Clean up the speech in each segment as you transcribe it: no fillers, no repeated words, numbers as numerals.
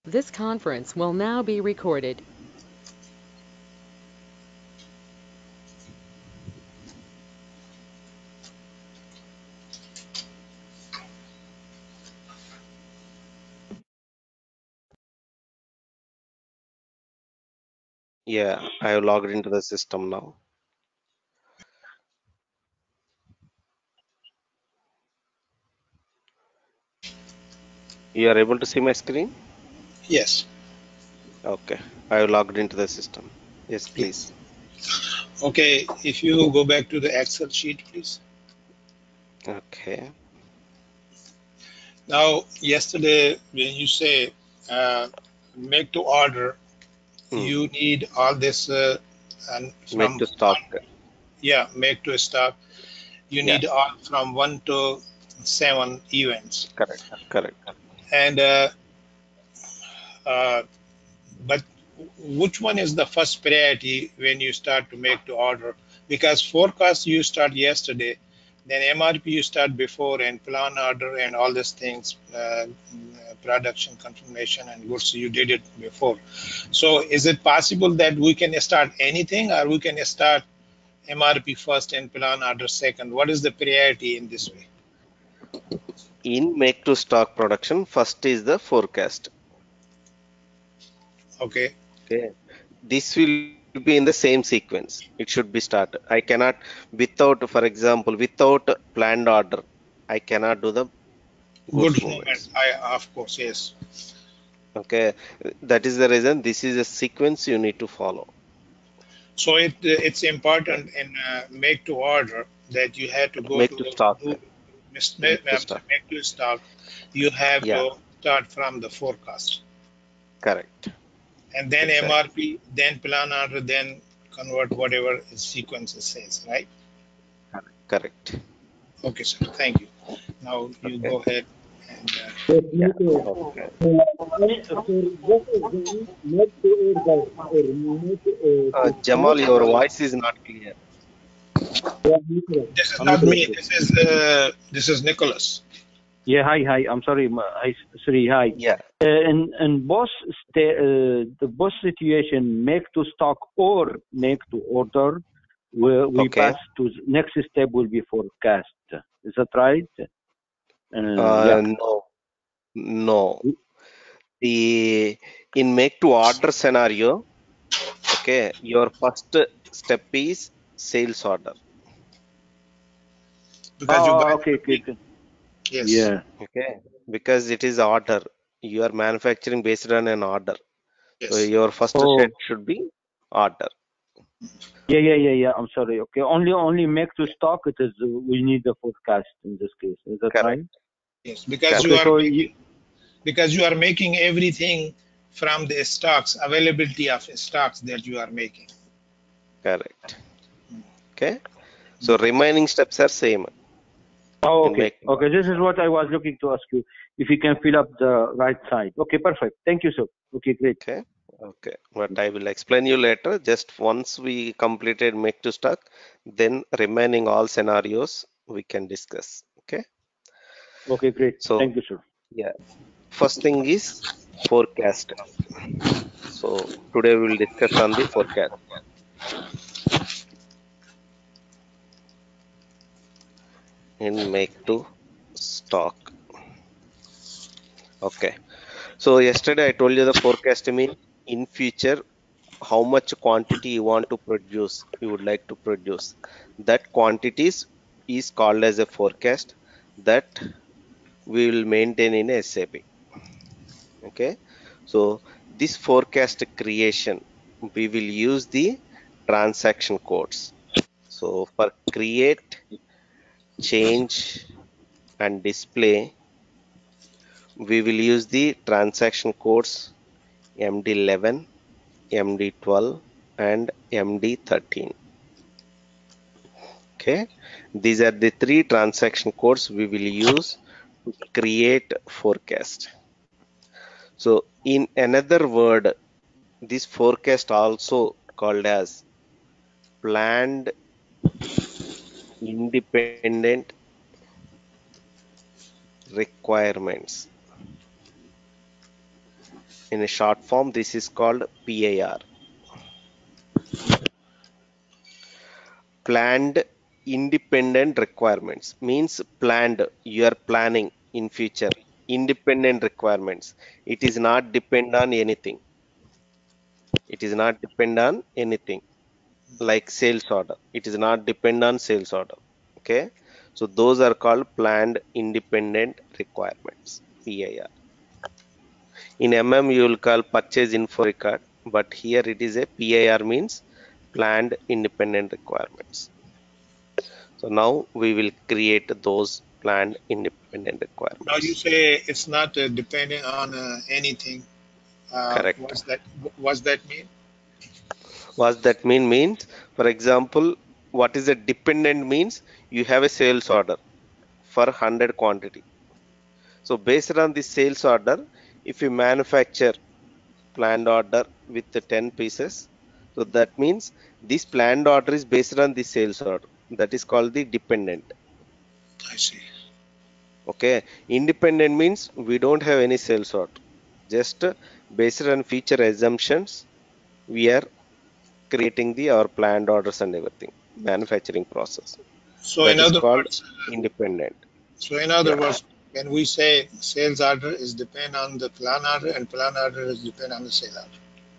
This conference will now be recorded. Yeah, I have logged into the system now. You are able to see my screen? Yes. Okay, I have logged into the system. Yes, Yeah. please. Okay. If you go back to the Excel sheet, please. Okay. Now, yesterday, when you say make to order, Hmm. you need all this and Make from to stock. one, yeah, make to stock. You Yeah, need all from 1 to 7 events. correct, correct. And uh, but which one is the first priority when you start to make to order? Because forecast you start yesterday, then MRP you start before, and plan order and all these things, production confirmation and goods you did it before. So is it possible that we can start anything, or we can start MRP first and plan order second? What is the priority in this way? In make to stock production, first is the forecast. Okay. Okay. This will be in the same sequence. It should be started. I cannot, without, for example, without planned order, I cannot do the goods Good movement. movements. I of course, yes. Okay. That is the reason this is a sequence you need to follow. So it's Okay. important in make to order that you have to go Make to to stock. do Make to stock. make to stock. You have Yeah, to start from the forecast, correct. and then Exactly. MRP, then plan order, then convert whatever sequence it says. Right? Correct. Okay, sir. Thank you. Now you Okay. go ahead and Yes, Yeah. make a, Okay. for both of them, make to order or make to start. Jamal, your voice is not clear. Yeah, make it. this is Make not me. it. This is Nicholas. Yeah, hi. I'm sorry. Hi, sorry, hi. Yeah. In both the both situation, make to stock or make to order, we Okay. pass to the next step will be forecast. Is that right? Yeah. No. No. The in make to order scenario, okay, your first step is sales order. Because you buy Oh, the okay, okay, material. okay. Yes. Yeah. Okay. Because it is order. You are manufacturing based on an order. So Yes. your first Oh, step should be order. yeah. I'm sorry. Okay, only make to stock. It is we need the forecast in this case. Is that right? Correct. Yes. Because you Okay, are Correct. so making because you are making everything from the stocks, availability of stocks that you are making. Correct. Okay. So remaining steps are same oh, in okay, make to okay. order. This is what I was looking to ask you. If you can fill up the right side. Okay, perfect. Thank you, sir. Okay, great. Okay. Okay. But I will explain you later. Just once we completed make to stock, then remaining all scenarios we can discuss. Okay. Okay, great. So Thank you, sir. yeah, first thing is forecast. So today we will discuss on the forecast in make to stock. Okay. So yesterday I told you the forecast mean in future how much quantity you want to produce, you would like to produce. That quantities is called as a forecast that we will maintain in SAP. Okay. So this forecast creation, we will use the transaction codes. So for create, change and display, we will use the transaction codes MD11, MD12 and MD13. Okay. These are the three transaction codes we will use to create forecast. So in another word, this forecast also called as planned independent requirements. In a short form, this is called PIR. Planned independent requirements means planned, you are planning in future. Independent requirements, it is not depend on anything. It is not depend on anything like sales order. It is not depend on sales order. Okay, so those are called planned independent requirements, PIR. In MM you will call purchase info record, but here it is a PIR, means planned independent requirements. So now we will create those planned independent Now you requirements. say it's not dependent on anything. Correct. What's that mean? What that means, for example, what is a dependent means, you have a sales order for 100 quantity. So based on the sales order, if you manufacture planned order with the 10 pieces, so that means this planned order is based on the sales order. That is called the dependent. I see. Okay. Independent means we don't have any sales order. Just based on future assumptions, we are creating the our planned orders and everything, manufacturing process. So That in is other called words, independent. so in other Yeah. words, when we say sales order is depend on the plan order and plan order is depend on the sale order.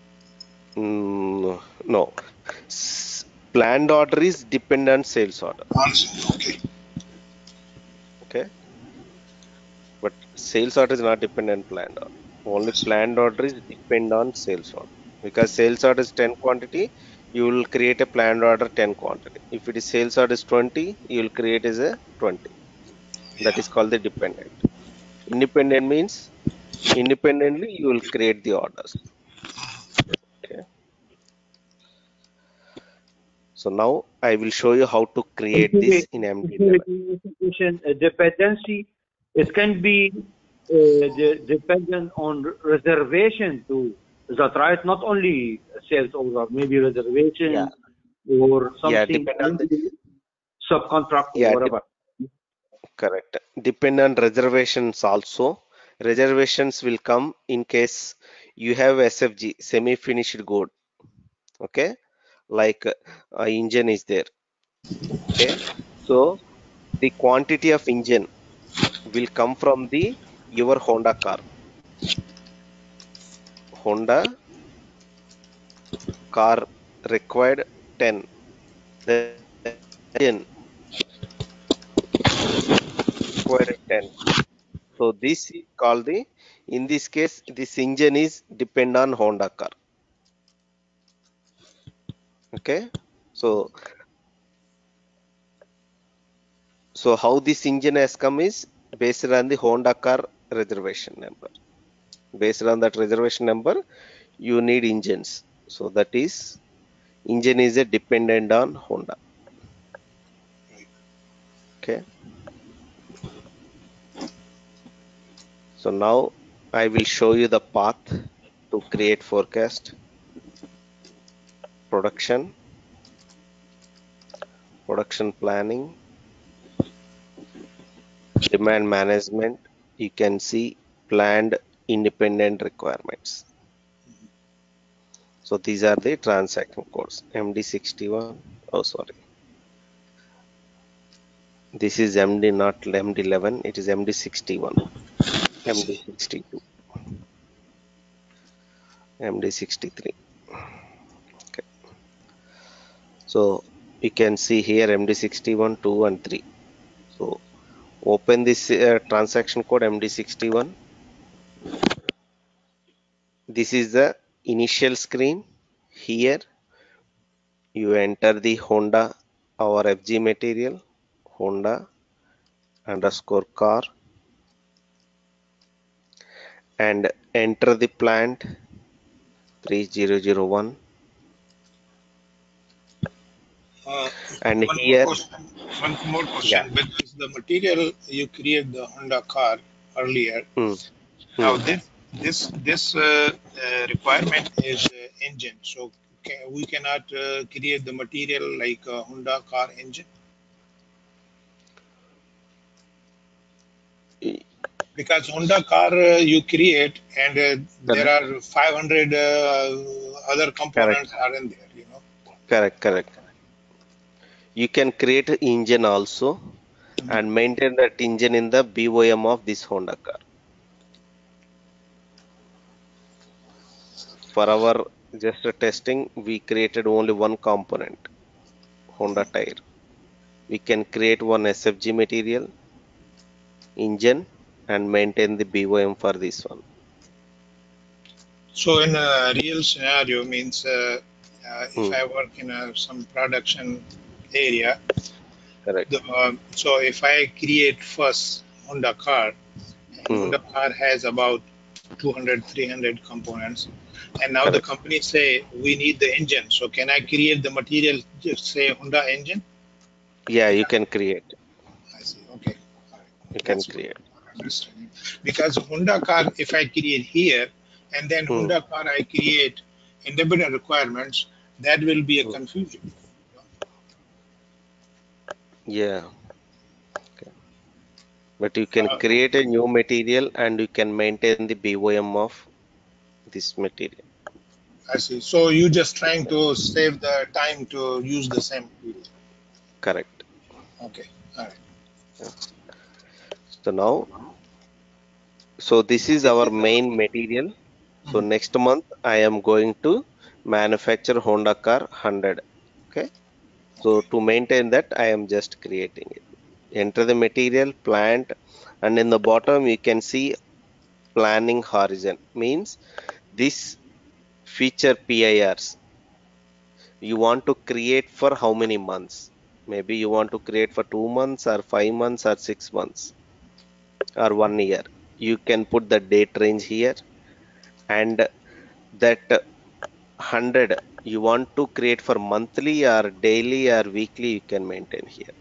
No. Planned order is dependent sales order. Okay. Okay. But sales order is not dependent planned order. Only planned order is depend on sales order. Because sales order is 10 quantity, you will create a planned order 10 quantity. If it is sales order is 20, you will create as a 20. That Yeah. is called the dependent. Independent means independently you will create the orders. Okay. So now I will show you how to create this in MD11. Dependency, it can be dependent on reservation too. Is that right? Not only sales order, maybe Yeah, reservation or yeah, something, depend on the maybe subcontract or yeah, whatever. correct. Depend on reservations also. Reservations will come in case you have SFG, semi-finished good. Okay, like engine is there. Okay, so the quantity of engine will come from the your Honda car. Honda car required 10. The engine required 10. So this is called the, in this case, this engine is depend on Honda car. Okay. So, so how this engine has come is based on the Honda car reservation number. Based on that reservation number, you need engines. So that is, engine is a dependent on Honda. Okay. So now I will show you the path to create forecast, production, production planning, demand management. You can see planned independent requirements. So these are the transaction codes. MD61. Oh, sorry. This is MD, not MD11. It is MD61, I see. MD62, MD63. Okay. So you can see here MD61, 2 and 3. So open this transaction code MD61. This is the initial screen. Here you enter the Honda or FG material, Honda underscore car, and enter the plant 3001. Uh, And one more here, question. One more yeah, question. But is the material you create the Honda car earlier. mm, Now mm. this requirement is engine. So we cannot create the material like a Honda car engine. Because Honda car you create, and there Correct. are 500 other Correct. components are in there, you know. Correct. Correct. You can create an engine also Mhm. and maintain that engine in the BOM of this Honda car. For our just testing, we created only one component, Honda tire. We can create one SFG material, engine, and maintain the BOM for this one. So in a real scenario means if Hmm. I work in some production area, Correct. so if I create first Honda car, and Hmm. Honda car has about 200, 300 components, and now the Correct. company say we need the engine. So can I create the material, just say Honda engine? Yeah, you Because can create. I see. Okay, all right. You can That's what create. I'm understanding. Because Honda car, if I create here, and then Hmm. Honda car I create independent requirements, that will be a Hmm. confusion. Yeah. Okay. But you can Uh, create a new material and you can maintain the BOM of this material. I see. So you just trying to save the time to use the same material. Correct. Okay, all right. Yeah. So now, so this is our main material. So Mhm. next month I am going to manufacture Honda car 100. Okay. So Okay. to maintain that, I am just creating it. Enter the material, plant, and in the bottom you can see planning horizon. Means this feature PIRs you want to create for how many months? Maybe you want to create for 2 months or 5 months or 6 months or 1 year. You can put the date range here, and that 100 you want to create for monthly or daily or weekly, you can maintain here.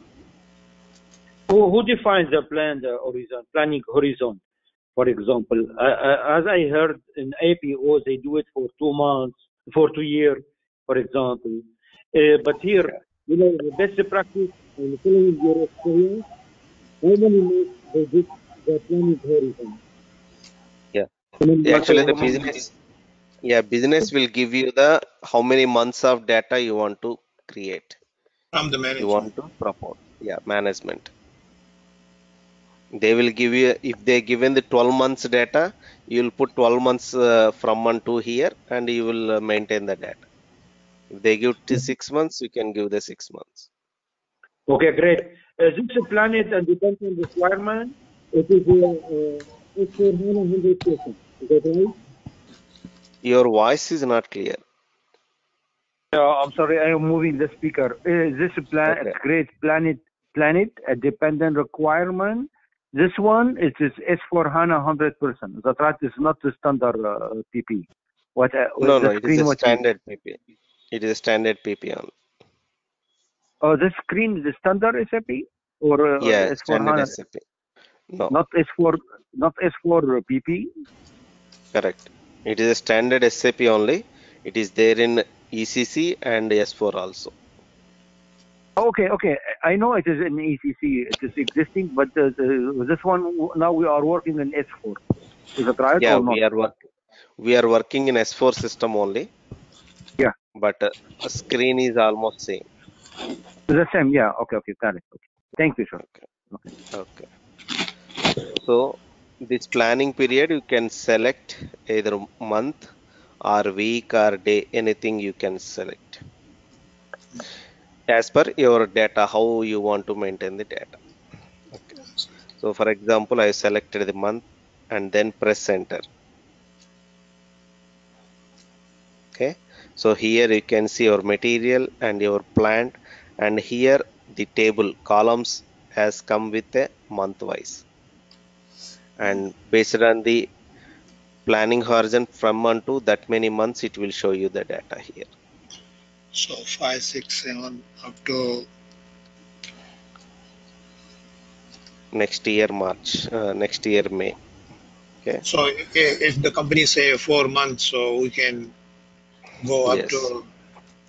Who defines the plan, the horizon, planning horizon? For example, as I heard in APO, they do it for 2 months, for 2 years, for example. But here, Yeah. the best practice and following your experience, how many months they did the planning horizon? Yeah. How many months Actually, the or business, yeah, business will give you the how many months of data you want to create, From the you management. want to propose. Yeah, management. They will give you, if they given the 12 months data, you will put 12 months from 1 to here and you will maintain the data. If they give to 6 months, you can give the 6 months. Okay, great. This is planet and dependent requirement. It is it's for 100%. Is that right? Your voice is not clear. I'm sorry, I am moving the speaker. This plan, Okay. create planet, a dependent requirement. This one it is S4 HANA 100%. That's right. It's not the standard PP. No, What no, the it is a screen? What you? standard PP. It is a standard PP only. Oh, the screen is the standard SAP or Yeah, S4 standard HANA? SAP. No, Not S4, not S4 PP. correct. It is a standard SAP only. It is there in ECC and S4 also. Okay, okay. I know it is in ECC. It is existing, but this one now we are working in S4. Is that right Yeah, or not? we are working in S4 system only, Yeah, but screen is almost same. the same. Yeah. Okay, okay. Got it. Okay. Thank you, sir. Okay. Okay. Okay. So this planning period you can select either month or week or day, anything you can select as per your data, how you want to maintain the data. Okay. So for example, I selected the month and then press enter. Okay. So here you can see your material and your plant, and here the table columns has come with a month wise, and based on the planning horizon from 1 to that many months, it will show you the data here. So 5, 6, 7 up to. Next year March, next year May. Okay. So if the company say 4 months, so we can go up Yes, to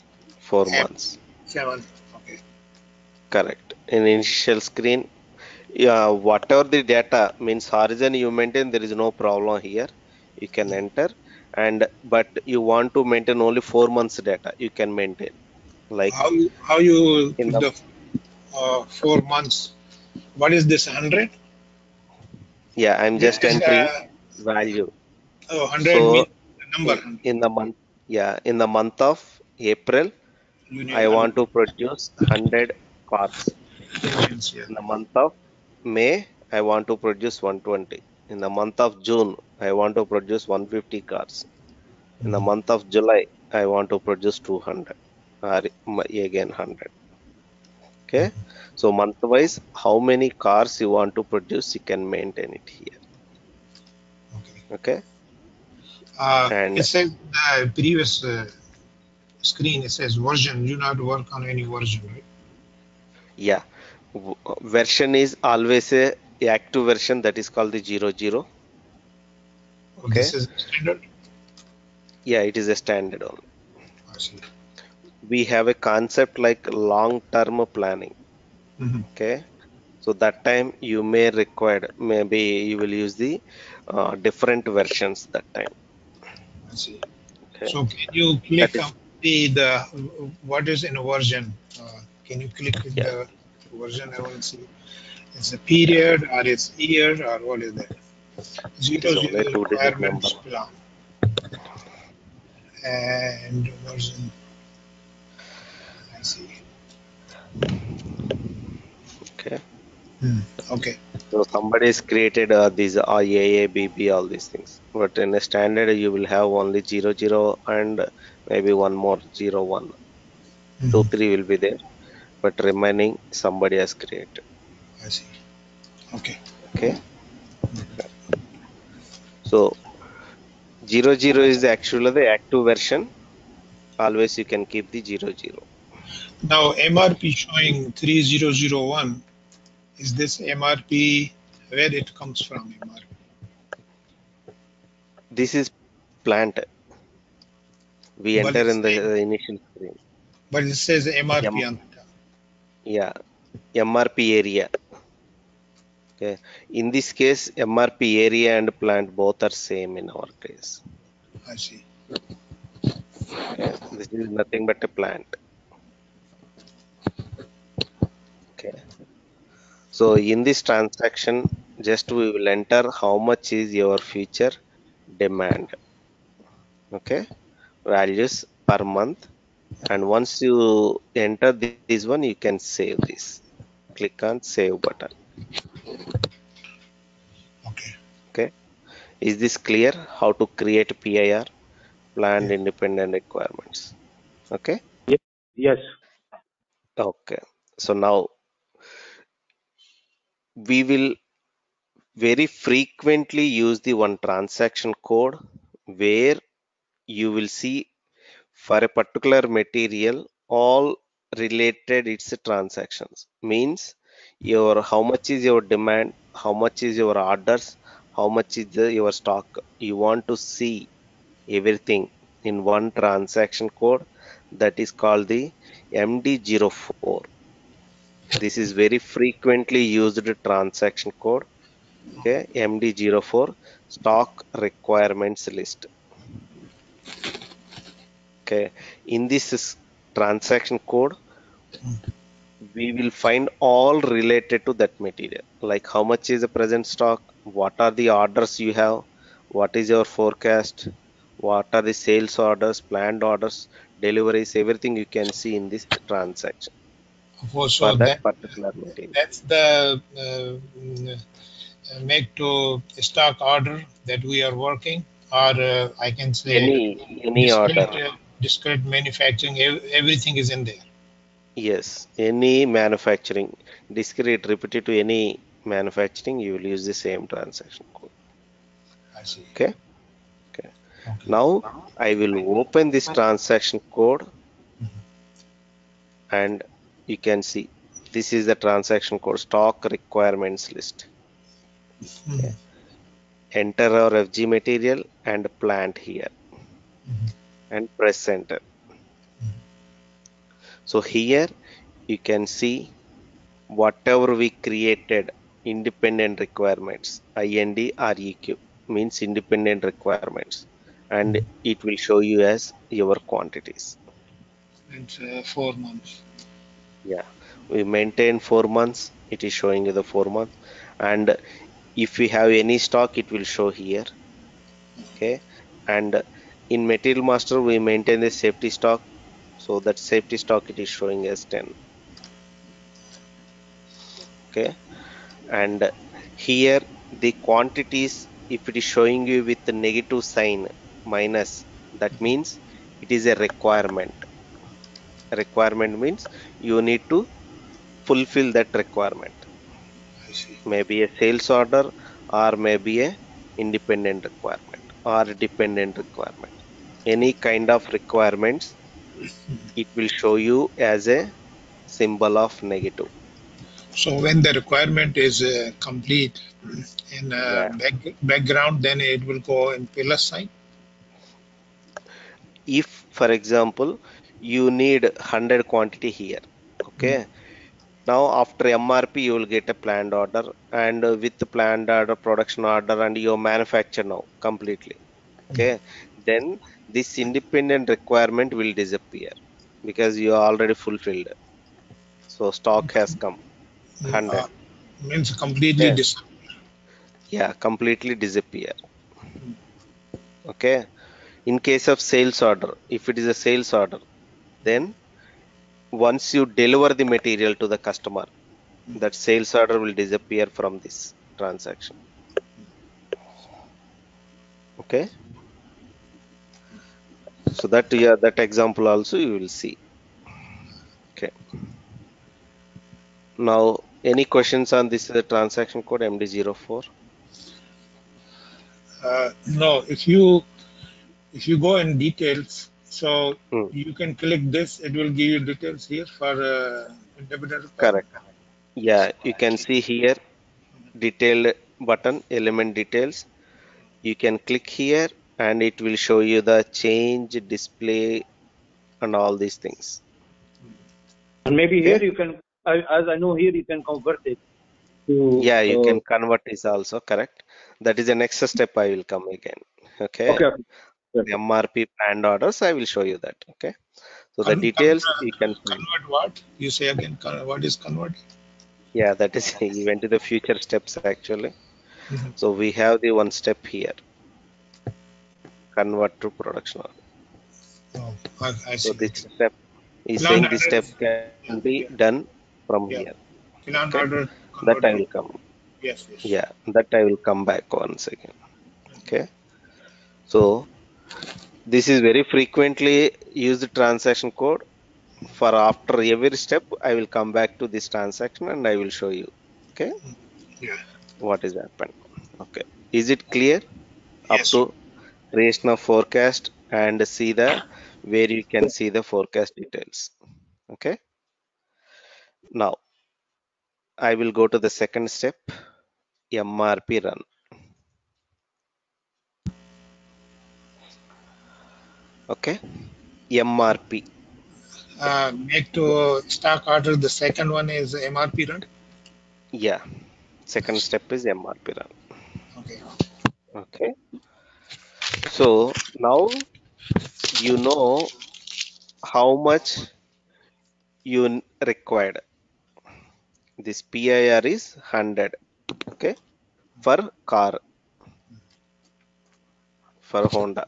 4 M months. 7. Okay. Correct. In initial screen, Yeah, whatever the data means horizon you maintain, there is no problem here. You can enter, and but you want to maintain only 4 months data. You can maintain like How you in put the the 4 months? What is this 100? yeah. I'm This just is entering value. 100 So means the number in, 100. in the month yeah in the month of April, Union I 100 want to produce 100 cars. unions. Yeah. In the month of May, I want to produce 120. In the month of June, I want to produce 150 cars. In the month of July, I want to produce 200 or again 100. Okay. So month wise, how many cars you want to produce, you can maintain it here. Okay. Okay. It And says the previous screen. It says version. You not work on any version, right? yeah, version is always a active version, that is called the 00. Oh, this Okay. is standard. Yeah, it is a standard only. I see. We have a concept like long term planning. Mm-hmm. Okay. So that time you may require, maybe you will use the different versions that time. I see. Okay. So can you That click on is, the what is in a version? Can you click yeah. the version? I want to see. It's a period or it's year or what is that? It Zero is only zero a 2-digit number. requirements plan and version. I see. Okay. Okay. So somebody has created these AA, BB, all these things. But in a standard, you will have only 00 and maybe one more 01. 2, Mhm. 3 will be there. But remaining somebody has created. I see. Okay. Okay. So 00 is actually the active version. Always you can keep the 00. Now MRP showing 3001. Is this MRP where it comes from? MRP, This is plant. We but enter in the initial screen. it says M, MRP on the top. yeah, MRP area. Okay. In this case, MRP area and plant both are same in our case. I see. Okay. This is nothing but a plant. Okay. So in this transaction, just we will enter how much is your future demand. Okay. Values per month. And once you enter this one, you can save this. Click on save button. Okay. Okay. Is this clear how to create PIR, planned Yeah. independent requirements? Okay. Yes. Okay. So now we will very frequently use the one transaction code where you will see for a particular material all related its transactions means your how much is your demand, how much is your orders, how much is your stock. You want to see everything in one transaction code, that is called the MD04. This is very frequently used transaction code. Okay, MD04, stock requirements list. Okay, in this transaction code, we will find all related to that material, like how much is the present stock, what are the orders you have, what is your forecast, what are the sales orders, planned orders, deliveries, everything you can see in this transaction Oh, for so that particular material. that's the make to stock order that we are working, or I can say Any order. discrete discrete manufacturing. Everything is in there. Yes, any manufacturing, discrete, repetitive, any manufacturing, you will use the same transaction code. I see. Okay. Okay. Okay. Now I will open this transaction code and you can see this is the transaction code stock requirements list. Okay. Mhm. Enter our FG material and plant here and press enter. So here you can see whatever we created independent requirements. INDREQ means independent requirements, and it will show you as your quantities. It's 4 months. Yeah, we maintain 4 months. It is showing you the 4 months, and if we have any stock, it will show here. Okay, and in Material Master, we maintain the safety stock, so that safety stock it is showing as 10. Okay, and here the quantities, if it is showing you with the negative sign minus, that means it is a requirement. Requirement means you need to fulfill that requirement, I see. maybe a sales order or maybe a independent requirement or dependent requirement. Any kind of requirements, it will show you as a symbol of negative. So when the requirement is complete in Yeah, background, then it will go in plus sign. if for example you need 100 quantity here, okay, now after MRP you will get a planned order, and with the planned order, production order, and your manufacture now completely. Okay, then this independent requirement will disappear because you are already fulfilled. So stock has come Uh, 100. Means completely Okay, yeah, completely disappear. Okay, in case of sales order, if it is a sales order, then once you deliver the material to the customer, that sales order will disappear from this transaction. Okay, so that, yeah, that example also you will see. Okay, now any questions on this transaction code MD04? no, if you go in details, so Hmm, you can click this, it will give you details here for independent requirement. correct. Yeah, you can see here detailed button, element details. You can click here and it will show you the change display and all these things. And maybe here Okay, you can, as I know here, you can convert it to. yeah, you can convert this also, correct. That is the next step I will come again. Okay, Okay. the MRP planned orders, I will show you that. Okay, so the Con, details you can find. convert what? You say again, what is convert? Yeah, that is you went to the future steps actually. Mhm. So we have the one step here, convert to production order. Oh, I So see. this Okay. step is Plan saying this order. step Yeah, can be yeah, done from yeah. here. Plan Okay, order that convert I to. will come. Yes, yes. Yeah, that I will come back once again. Okay, so this is very frequently used transaction code. For after every step, I will come back to this transaction and I will show you. Okay, Yeah. what is happened. Okay, is it clear up Yes. to creation of forecast and see the where you can see the forecast details? Okay, now I will go to the second step, MRP run. Okay, MRP. Make to stock order. The second one is MRP run. Yeah, second step is MRP run. Okay. Okay, so now you know how much you required. This PIR is 100. Okay, for car, for Honda.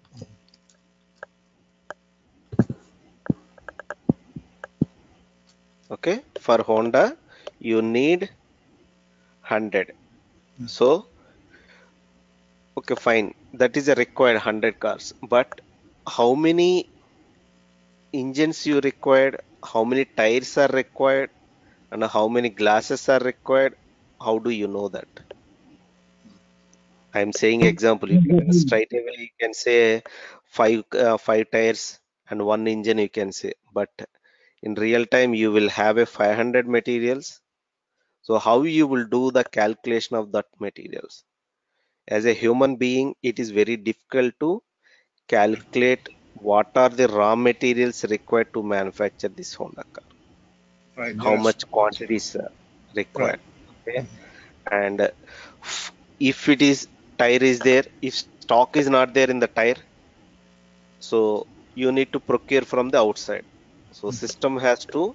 Okay, for Honda you need 100. So okay, fine, that is a required 100 cars, but how many engines you required, how many tires are required, and how many glasses are required? How do you know that? I'm saying example. You can straight away you can say five tires and one engine you can say, but in real time you will have a 500 materials. So how you will do the calculation of that materials? As a human being, it is very difficult to calculate what are the raw materials required to manufacture this Honda car. Right. There How are so much much. quantities Right. required. Okay, And if it is tire is there, if stock is not there in the tire, so you need to procure from the outside. So system has to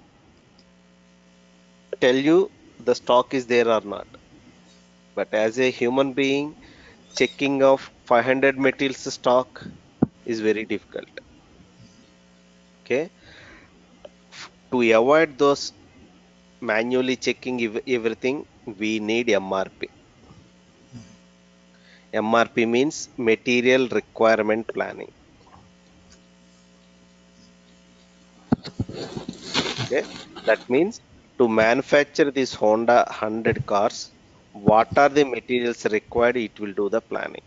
tell you the stock is there or not. But as a human being, checking of 500 materials stock is very difficult. Okay, to avoid those manually checking everything, we need MRP. MRP means material requirement planning. Okay, that means to manufacture this Honda 100 cars, what are the materials required? It will do the planning.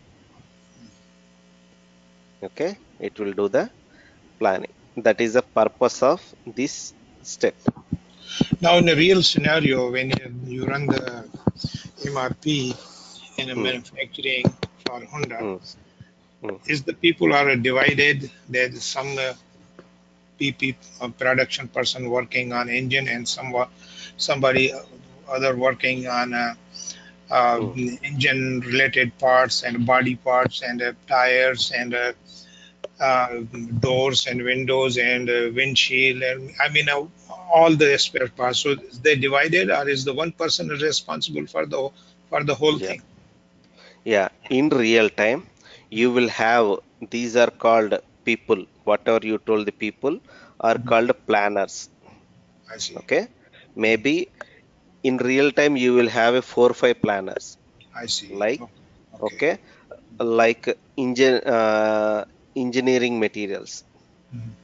Okay, it will do the planning. That is the purpose of this step. Now, in a real scenario, when you run the MRP in a Hmm, manufacturing for Honda, hmm, hmm, is the people are divided? There's some PP production person working on engine and somebody other working on hmm. engine related parts and body parts and tires and uh, doors and windows and windshield and I mean all the spare parts. So is they divided, or is the one person responsible for the whole Yeah, thing? yeah. In real time, you will have these are called people. Whatever you told the people are Mhm. called planners. I see. Okay, maybe in real time you will have a 4 or 5 planners. I see. Like, Okay. Okay. okay, like engineering materials. Mhm.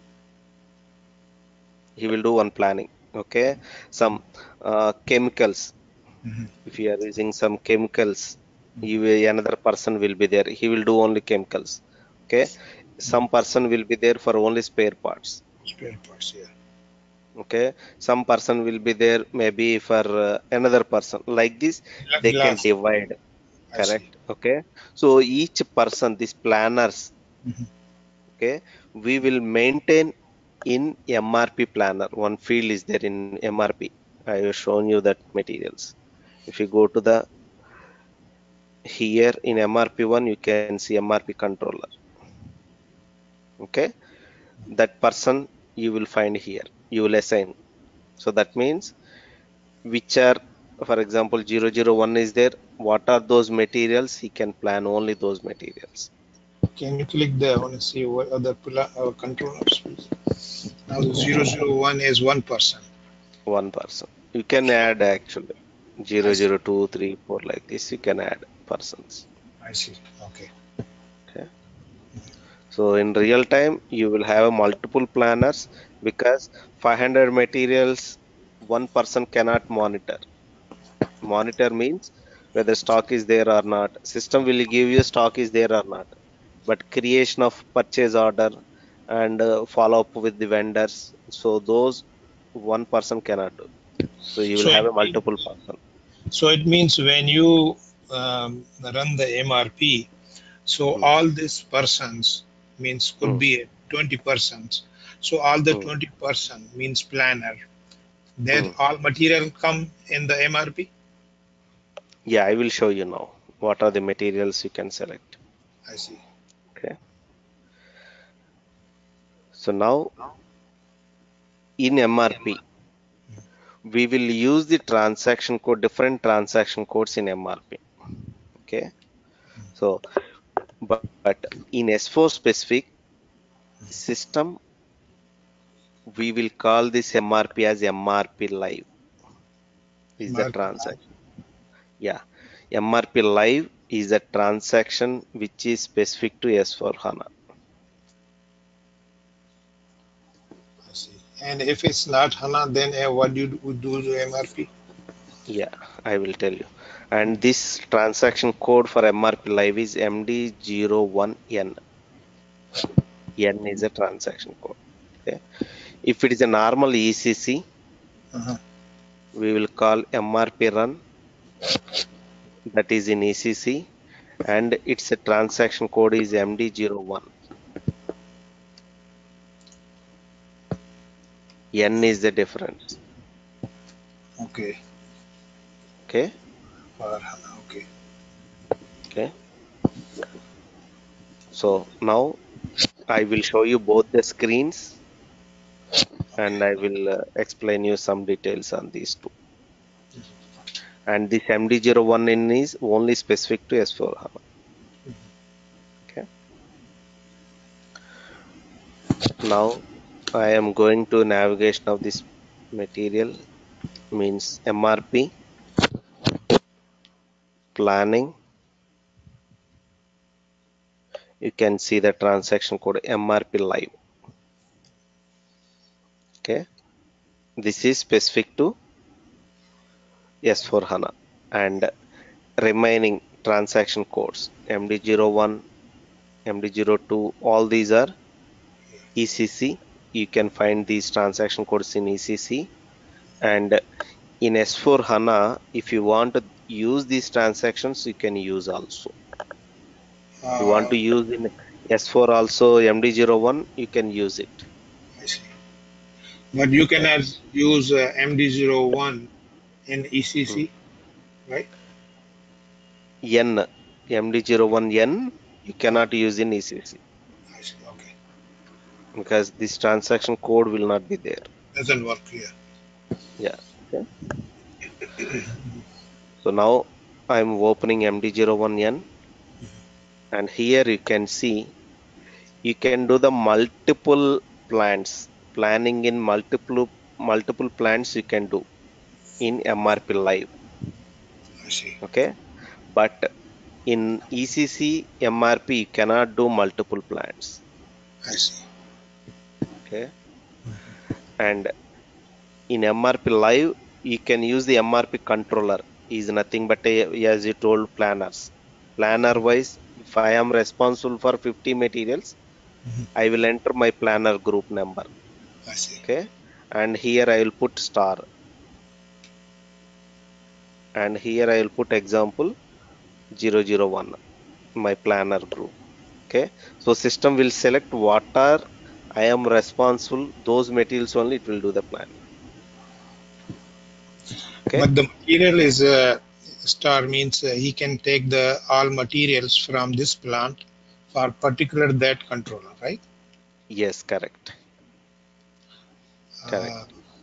He will do one planning. Okay, some chemicals. Mhm. If you are using some chemicals, Mhm. another person will be there. He will do only chemicals. Okay, Mhm. some person will be there for only spare parts. Spare parts, yeah. Okay, some person will be there maybe for another person. Like this, they can Glass. divide. I see. Correct. Okay, so each person, these planners, Mhm. okay, we will maintain in MRP planner. One field is there in MRP. I have shown you that materials. If you go to the here in MRP1, you can see MRP controller. Okay, that person you will find here. You will assign. So that means which are, for example, 001 is there. What are those materials? He can plan only those materials. Can you click there? I want to see what other controllers, please. Now, 001 is one person. One person. You can add actually I zero see. zero 2 3 4 like this. You can add persons. I see. Okay. Okay. So in real time, you will have multiple planners because 500 materials, one person cannot monitor. Monitor means whether stock is there or not. System will give you stock is there or not. But creation of purchase order and follow up with the vendors. So those one person cannot do. So you will So have it a means multiple person. So it means when you run the MRP, so Hmm, all these persons means could hmm, be 20 persons. So all the hmm, 20% means planner. Then hmm. all material come in the MRP. Yeah, I will show you now. What are the materials you can select. I see. Okay. So now in MRP, we will use the transaction code, different transaction codes in MRP. Okay. So, but in S4 specific system, we will call this MRP as MRP live is the MRP. transaction. Yeah. MRP live is a transaction which is specific to S4 HANA. I see. And if it's not HANA, then what do you do to MRP? Yeah, I will tell you. And this transaction code for MRP live is MD01N. N is a transaction code. Okay. If it is a normal ECC, Uh-huh. we will call MRP run, that is in ECC, and its a transaction code is MD01. N is the difference. Okay. Okay. For HANA, okay. Okay. So now I will show you both the screens and I will explain you some details on these two. And this MD01 in is only specific to S4HANA. Okay. Now I am going to navigation of this material, means MRP, planning. You can see the transaction code MRP live. Okay. This is specific to S4HANA and remaining transaction codes MD01, MD02, all these are ECC. You can find these transaction codes in ECC. And in S4 HANA, if you want to use these transactions, you can use also. You want to use in S4 also MD01, you can use it. I see. But you cannot use MD01 in ECC, right? N, MD01N, you cannot use in ECC I see. Okay. because this transaction code will not be there. Doesn't work here. Yeah. Okay. So now I'm opening MD01N and here you can see you can do the multiple plants, planning in multiple plants you can do in MRP live. I see. Okay, but in ECC MRP you cannot do multiple plants. I see. Okay, and in MRP live you can use the MRP controller, is nothing but as you told planners. Planner wise, if I am responsible for 50 materials, I will enter my planner group number. I see. Okay, and here I will put star, and here I will put example 001, my planner group. Okay, so system will select what are I am responsible, those materials only it will do the planning. Okay, But the material is star means he can take the all materials from this plant for particular that controller, right? yes, correct. Uh,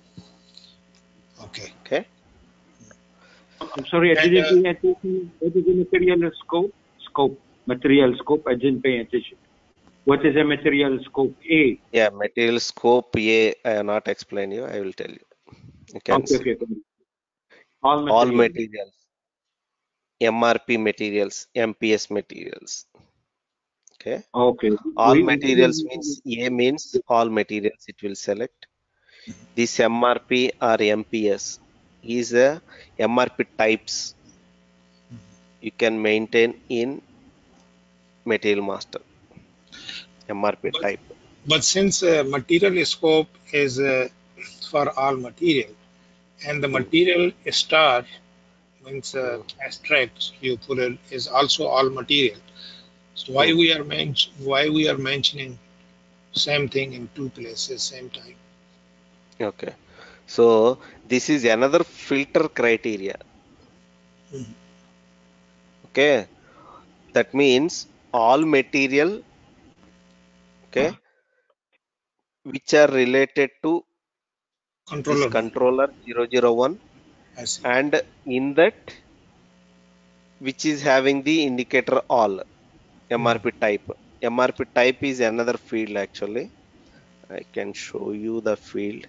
okay. Okay, I'm sorry, I And didn't pay attention. What is the material scope? Material scope. I didn't pay attention. What is a material scope? A. yeah, material scope A I have not explain you, I will tell you. You can Okay, see okay. All all material. materials, MRP materials, MPS materials. Okay, Okay. all materials means A means all materials it will select. This MRP or MPS is a MRP types you can maintain in material master. MRP but, type. but since material scope is for all material and the material star means asterisk you put it is also all material. So why we are mentioning same thing in two places same time? Okay. So this is another filter criteria. Mhm. Okay. That means all material, okay, which are related to this Controller one. controller 001 I see. and in that which is having the indicator all MRP type. MRP type is another field actually. I can show you the field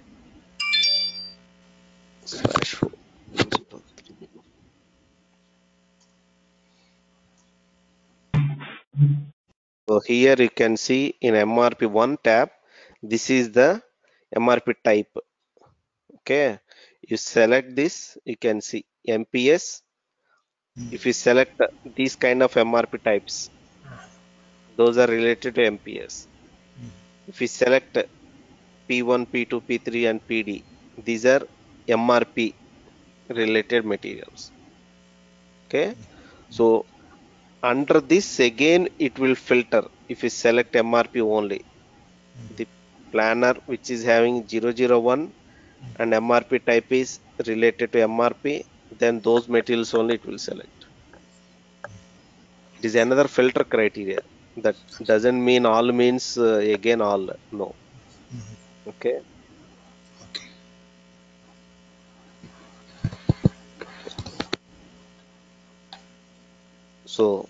/4. So here you can see in MRP1 tab, this is the MRP type. Okay, you select this, you can see MPS. If you select these kind of MRP types, those are related to MPS. If you select P1, P2, P3, and PD, these are MRP related materials. Okay, so under this again it will filter. If you select MRP only, the planner which is having 001 and MRP type is related to MRP, then those materials only it will select. It is another filter criteria. That doesn't mean all means again all. No. Okay. Okay. So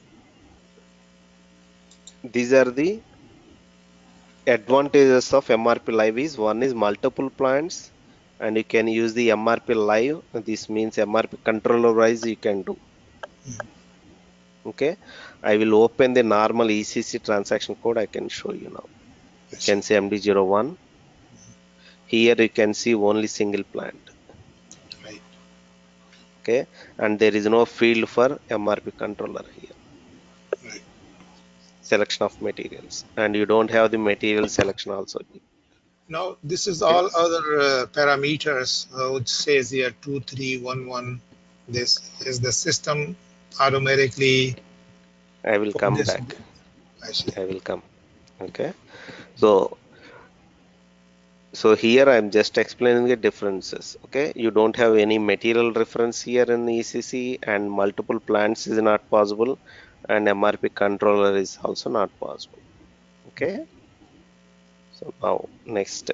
these are the advantages of MRP Live. Is one is multiple plants, and you can use the MRP Live. This means MRP controller wise you can do. Okay. I will open the normal ECC transaction code. I can show you now. You can see MD01. Here you can see only single plant. Right. Okay, and there is no field for MRP controller here. Right. Selection of materials, and you don't have the material selection also. Now this is Okay, all other parameters. Which says here 2311. This is the system automatically I will put come this. back. I see. I will come. Okay, so here I am just explaining the differences. Okay, you don't have any material reference here in ECC, and multiple plants is not possible, and MRP controller is also not possible. Okay, so now next,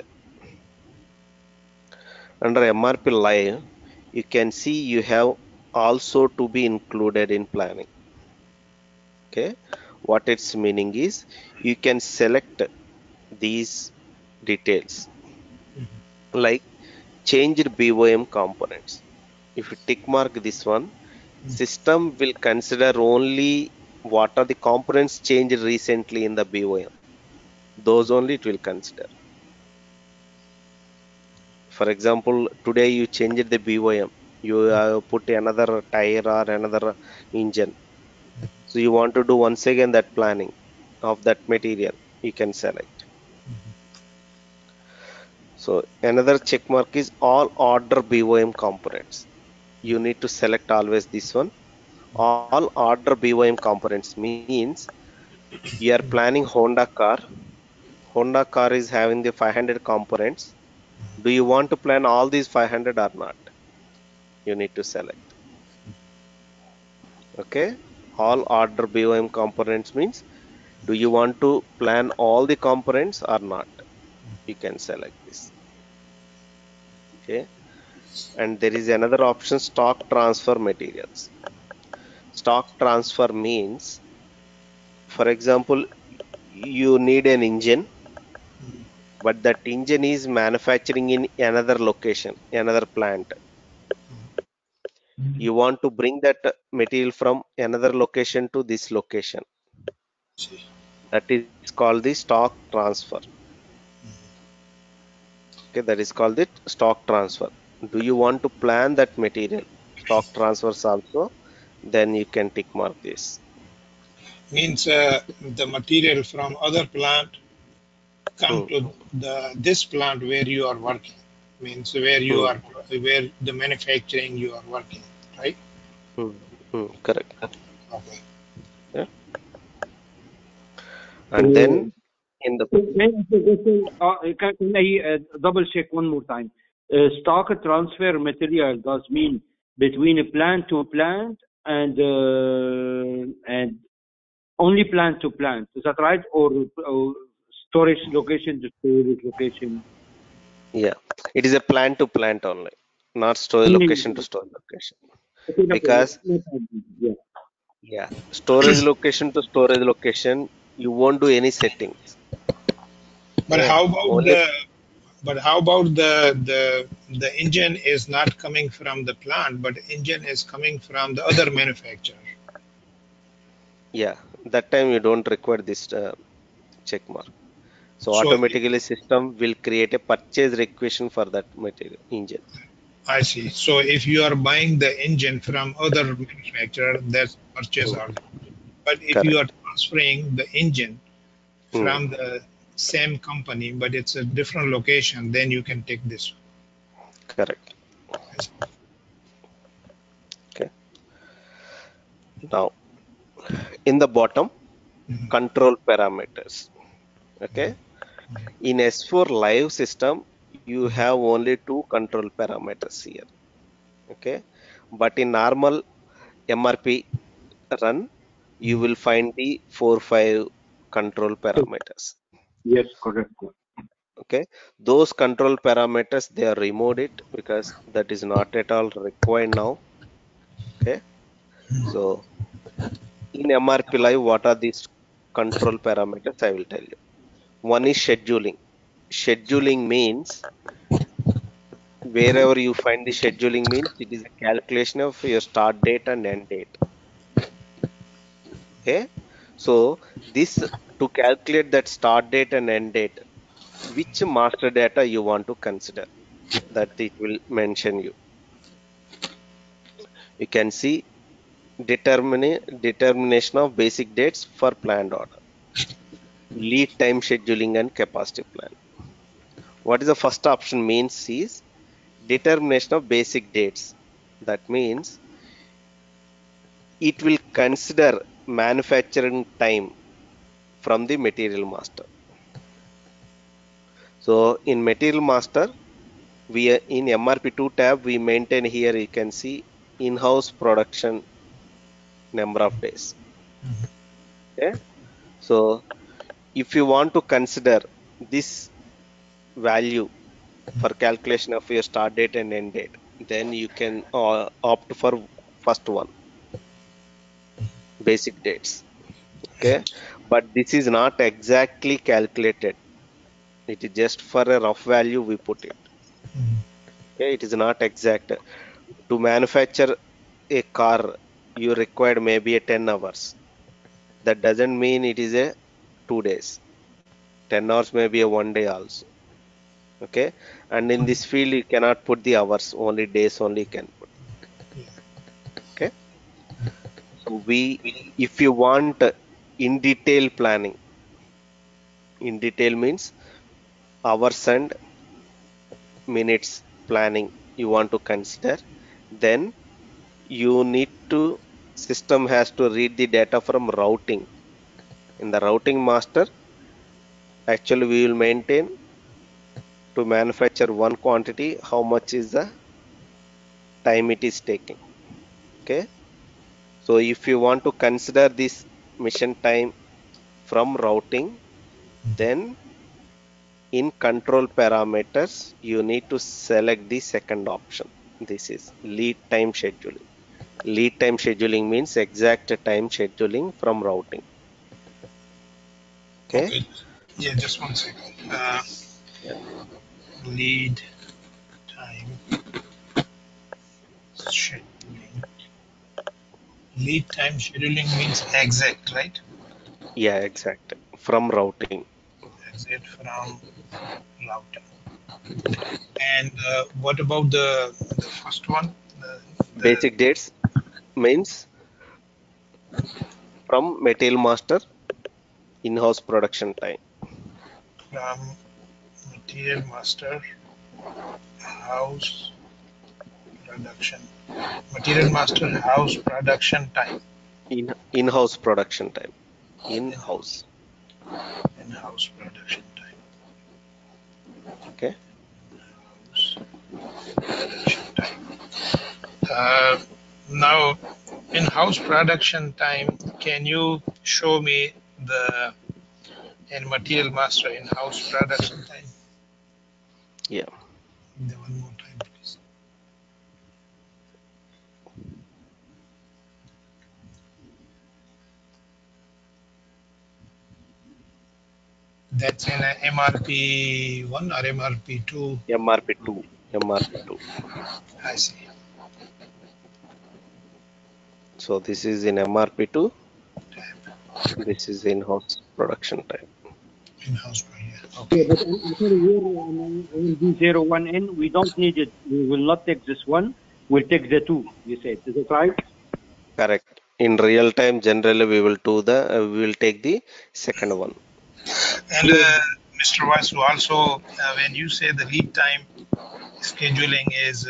under MRP Live, you can see you have also to be included in planning. Okay, what its meaning is, you can select these details like changed BOM components. If you tick mark this one, system will consider only what are the components changed recently in the BOM. Those only it will consider. For example, today you changed the BOM, you have put another tire or another engine. So you want to do once again that planning of that material, you can select. So another check mark is all order BOM components. You need to select always this one. All order BOM components means you are planning Honda car. Honda car is having the 500 components. Do you want to plan all these 500 or not? You need to select. Okay. All order BOM components means, do you want to plan all the components or not? You can select this. Okay. And there is another option, stock transfer materials. Stock transfer means, for example, you need an engine, but that engine is manufacturing in another location, another plant. You want to bring that material from another location to this location. See. That is called the stock transfer. Okay, that is called the stock transfer. Do you want to plan that material? Stock transfers also, then you can tick mark this. Means the material from other plant come Hmm. to this plant where you are working. Means where the manufacturing you are working, right? Correct. Okay. Yeah. And then in the Can I double check one more time? Stock transfer material does mean between a plant to plant and only plant to plant. Is that right? Or storage location to storage location? yeah, it is a plant to plant only, not storage Only. location to storage location. Okay, Because yeah. yeah, storage location to storage location, you won't do any settings. But Yeah, how about only the engine is not coming from the plant, but engine is coming from the other manufacturer. yeah. That time you don't require this check mark. So So automatically system will create a purchase requisition for that material engine. I see. So if you are buying the engine from other manufacturer, that's purchase Hmm. order. But if you Correct. are transferring the engine Hmm. from the same company, but it's a different location, then you can take this. Correct. Okay. Now in the bottom, Mhm. control parameters. Okay. In S4 live system, you have only two control parameters here. Okay. But in normal MRP run, you will find the 4-5 control parameters. Yes, correct. Okay, those control parameters, they are removed it because that is not at all required now. Okay, so in MRP Live, what are these control parameters? I will tell you. One is scheduling. Scheduling means wherever you find the scheduling means it is a calculation of your start date and end date. Okay, so this to calculate that start date and end date, which master data you want to consider, that it will mention you. You can see determination of basic dates for planned order, lead time scheduling and capacity plan. What is the first option means is determination of basic dates. That means it will consider manufacturing time from the material master. So in material master, we are in MRP2 tab, we maintain here, you can see in-house production number of days. Okay, so if you want to consider this value for calculation of your start date and end date, then you can opt for first one, basic dates. Okay, but this is not exactly calculated. It is just for a rough value we put it. Okay, it is not exact. To manufacture a car, you required maybe a 10 hours. That doesn't mean it is a 2 days. 10 hours may be a 1 day also. Okay, and in this field you cannot put the hours, only days only can put. Okay, so if you want in detail planning, in detail means hours and minutes planning you want to consider, then you need to, system has to read the data from routing. In the routing master, actually we will maintain to manufacture one quantity, how much is the time it is taking. Okay, so if you want to consider this mission time from routing, then in control parameters you need to select the second option. This is lead time scheduling. Lead time scheduling means exact time scheduling from routing. Okay, Okay. Yeah, just 1 second. yeah. Lead time scheduling. Lead time scheduling means exact, right? Yeah, exact from routing. Exact from routing. And what about the first one? The Basic dates means from material master in-house production time. from material master house production. Material master house production time. In-house production time. In-house. In-house production time. Okay. House production time. Now, in-house production time, can you show me the in material master in-house production time? Yeah. One more time, please. That's in a MRP 1 or MRP 2? MRP2. MRP2. I see. So this is in MRP2. Tab. This is in-house production time. In-house, yeah. Yeah, Okay. but here in AMD01N, we don't need it. We will not take this one. We'll take the two, you said. Is it right? Correct. In real time, generally we will do the we will take the second one. And Mr. Vasu, also when you say the lead time scheduling is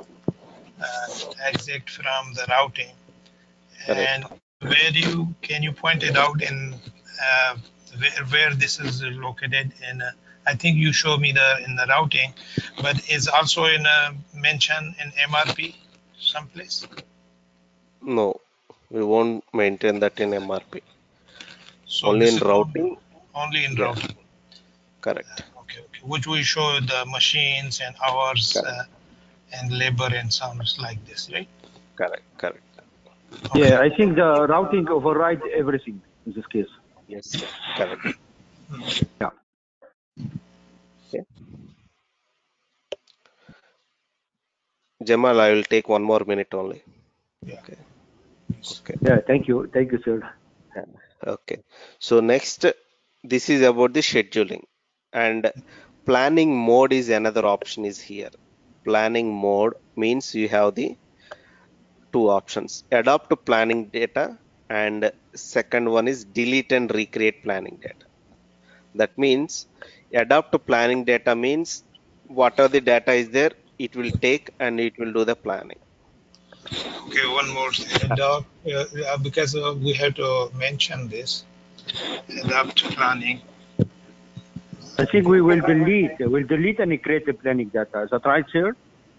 exact from the routing, Correct. and can you point it out in where this is located in? I think you show me in the routing, but is also in mention in MRP. someplace? No, we won't maintain that in MRP. So Only this in is routing. only in Yeah, routing. correct. Okay, okay. Which will show the machines and hours Correct. and labor and sounds like this, right? Correct. Correct. Okay. Yeah, I think the routing overrides everything in this case. Yes, sir. Correct. Yeah. Okay. Jamal, I will take 1 more minute only. Yeah. Okay. Yes. Okay. Yeah. Thank you, sir. Okay. So next, this is about the scheduling, and planning mode is another option is here. Planning mode means you have the two options: adapt to planning data, and second one is delete and recreate planning data. That means adapt to planning data means whatever the data is there, it will take and it will do the planning. Okay, one more thing. Doc, because we have to mention this, adapt planning. I think we'll delete and create the planning data. Is that right, sir?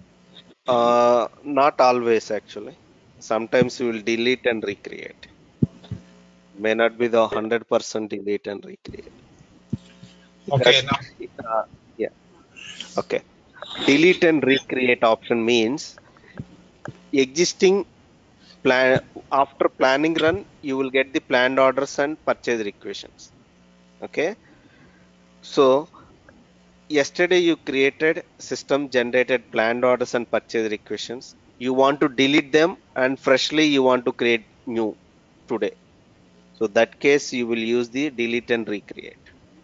Not always actually. Sometimes you will delete and recreate. May not be the 100% delete and recreate. Okay, Because now yeah, okay. Delete and recreate option means existing plan after planning run, you will get the planned orders and purchase requisitions. Okay. So yesterday you created system generated planned orders and purchase requisitions. You want to delete them and freshly you want to create new today. So that case you will use the delete and recreate.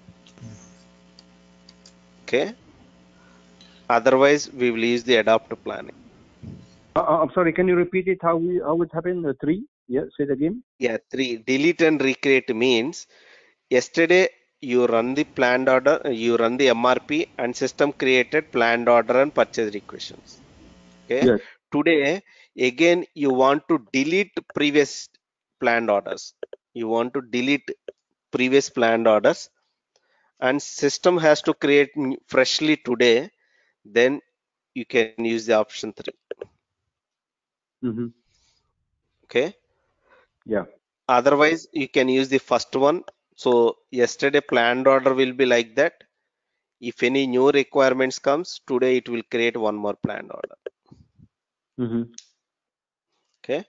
Okay. Otherwise we will use the adapt to planning. I'm sorry. Can you repeat it? How it happened? Three? Yeah. Say it again. Yeah, three. Delete and recreate means yesterday you run the planned order, you run the MRP and system created planned order and purchase requisitions. Okay. Yes. Today again you want to delete previous planned orders. You want to delete previous planned orders and system has to create freshly today, then you can use the option 3. Mm-hmm. Okay. Yeah. Otherwise you can use the first one. So yesterday planned order will be like that. If any new requirements comes today, it will create one more planned order. Mm-hmm. Okay.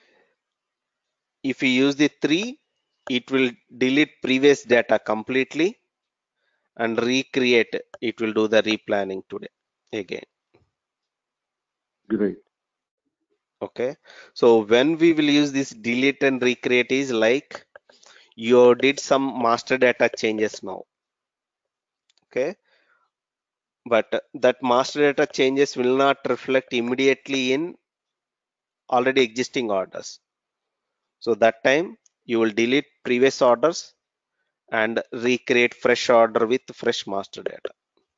If you use the 3, it will delete previous data completely and recreate. It will do the replanning today again. Great. Okay. So when we will use this delete and recreate is like you did some master data changes now. Okay. But that master data changes will not reflect immediately in already existing orders. So that time you will delete previous orders and recreate fresh order with fresh master data.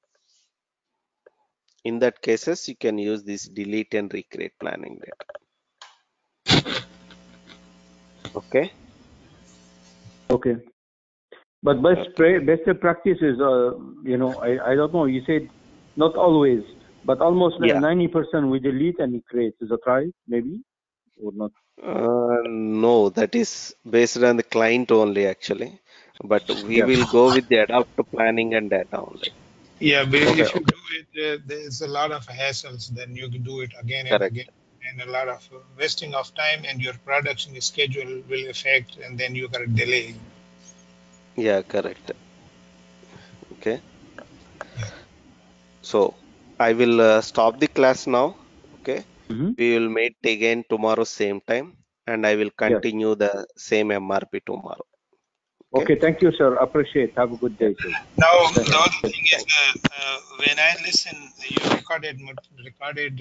In that cases, you can use this delete and recreate planning data. Okay. Okay. But best practice is, I don't know. You said not always, but almost Yeah. 90% we delete and we create. Is that right? Maybe or not? No, that is based on the client only actually. But we Yeah. will go with the adapt to planning and data only. yeah, but Okay. if you Okay. do it, there's a lot of hassles. Then you can do it again and Correct. again, and a lot of wasting of time, and your production schedule will affect, and then you got to delay. Yeah, correct. Okay. Yeah. So I will stop the class now. Okay. Mm-hmm. We will meet again tomorrow same time and I will Yes. continue the same MRP tomorrow. Okay. Okay. Thank you, sir. Appreciate. Have a good Yeah. day, sir. Now Thank the you. other thing is, Thank when I listen, you recorded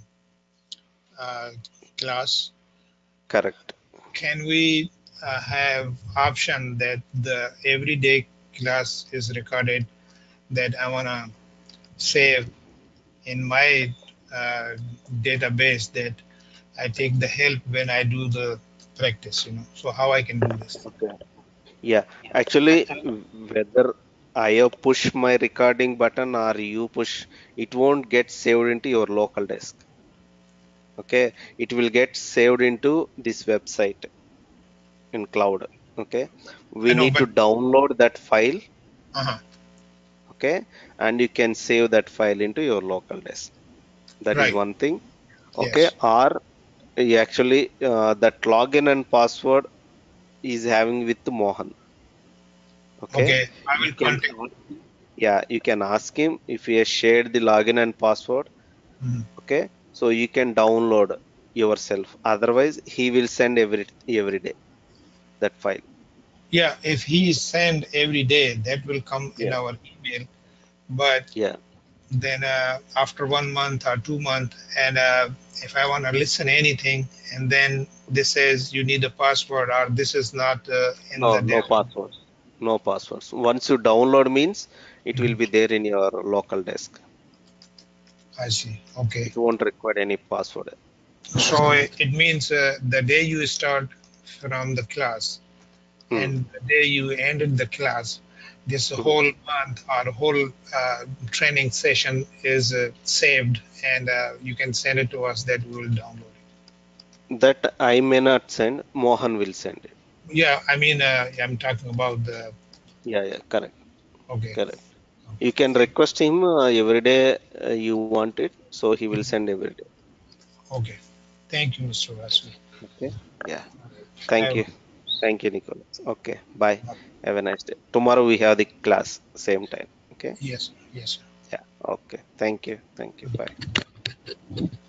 class. Correct. Can we have option that the everyday class is recorded that I wanna save in my database that I take the help when I do the practice, So how I can do this? Okay. Yeah. Actually, whether I have push my recording button or you push, it won't get saved into your local disk. Okay, it will get saved into this website in cloud. Okay, we I know, need but to download that file. uh-huh. Okay, and you can save that file into your local disk. That is Right. one thing. Okay, Yes. or you actually that login and password is having with Mohan. Okay, Okay. I you will can contact. yeah, you can ask him if he has shared the login and password. Mhm. Okay, so you can download yourself. Otherwise, he will send every day that file. Yeah, if he send every day, that will come in Yeah, our email. But yeah. then after 1 month or 2 months, and if I want to listen anything, and then this says you need a password or this is not in No, the no demo. passwords. No passwords. Once you download means it will Mhm. be there in your local disk. I see. Okay. It won't require any password. So it means the day you start from the class Hmm. and the day you ended the class, this Hmm. whole month or whole training session is saved, and you can send it to us that we will download it. That I may not send, Mohan will send it. Yeah, I mean, I'm talking about the. Yeah, yeah, correct, Okay. correct. Okay. You can Thank. request him every day you want it, so he will send every day. Okay. Thank you, Mr. Vasu. Okay. Yeah. Thank Have, you. Thank you, Nicholas. Okay. Bye. Have a nice day. Tomorrow we have the class, same time. Okay. yes. Yes. Yeah. Okay. Thank you. Thank you. Bye.